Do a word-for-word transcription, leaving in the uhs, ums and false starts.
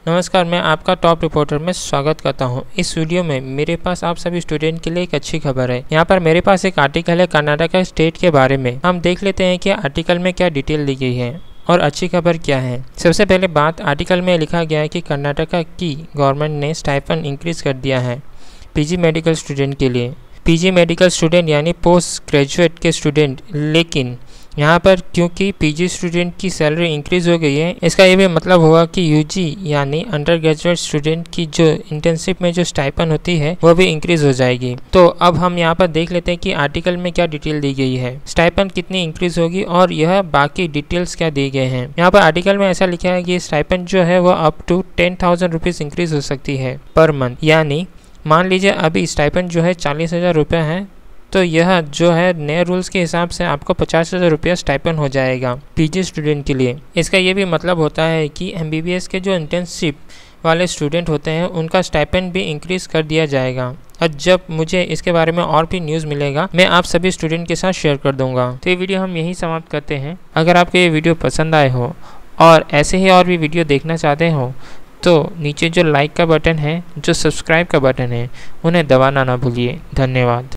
नमस्कार, मैं आपका टॉप रिपोर्टर में स्वागत करता हूं। इस वीडियो में मेरे पास आप सभी स्टूडेंट के लिए एक अच्छी खबर है। यहाँ पर मेरे पास एक आर्टिकल है कर्नाटक स्टेट के बारे में। हम देख लेते हैं कि आर्टिकल में क्या डिटेल दी गई है और अच्छी खबर क्या है। सबसे पहले बात, आर्टिकल में लिखा गया है कि कर्नाटक की गवर्नमेंट ने स्टाइपेंड इंक्रीज कर दिया है पीजी मेडिकल स्टूडेंट के लिए। पीजी मेडिकल स्टूडेंट यानी पोस्ट ग्रेजुएट के स्टूडेंट, लेकिन यहाँ पर क्योंकि पीजी स्टूडेंट की सैलरी इंक्रीज हो गई है, इसका ये भी मतलब हुआ कि यूजी यानी अंडर ग्रेजुएट स्टूडेंट की जो इंटर्नशिप में जो स्टाइपेंड होती है वो भी इंक्रीज हो जाएगी। तो अब हम यहाँ पर देख लेते हैं कि आर्टिकल में क्या डिटेल दी गई है, स्टाइपेंड कितनी इंक्रीज होगी और यह बाकी डिटेल्स क्या दिए गए हैं। यहाँ पर आर्टिकल में ऐसा लिखा है कि स्टाइपेंड जो है वो up to ten thousand rupees increase हो सकती है पर मंथ। यानी मान लीजिए अभी स्टाइपेंड जो है चालीस हज़ार रुपये है, तो यह जो है नए रूल्स के हिसाब से आपको पचास हज़ार रुपया स्टाइपेंड हो जाएगा पीजी स्टूडेंट के लिए। इसका ये भी मतलब होता है कि एमबीबीएस के जो इंटर्नशिप वाले स्टूडेंट होते हैं उनका स्टाइपेंड भी इंक्रीज़ कर दिया जाएगा। और जब मुझे इसके बारे में और भी न्यूज़ मिलेगा मैं आप सभी स्टूडेंट के साथ शेयर कर दूंगा। तो ये वीडियो हम यहीं समाप्त करते हैं। अगर आपको ये वीडियो पसंद आए हो और ऐसे ही और भी वीडियो देखना चाहते हो तो नीचे जो लाइक का बटन है, जो सब्सक्राइब का बटन है, उन्हें दबाना ना भूलिए। धन्यवाद।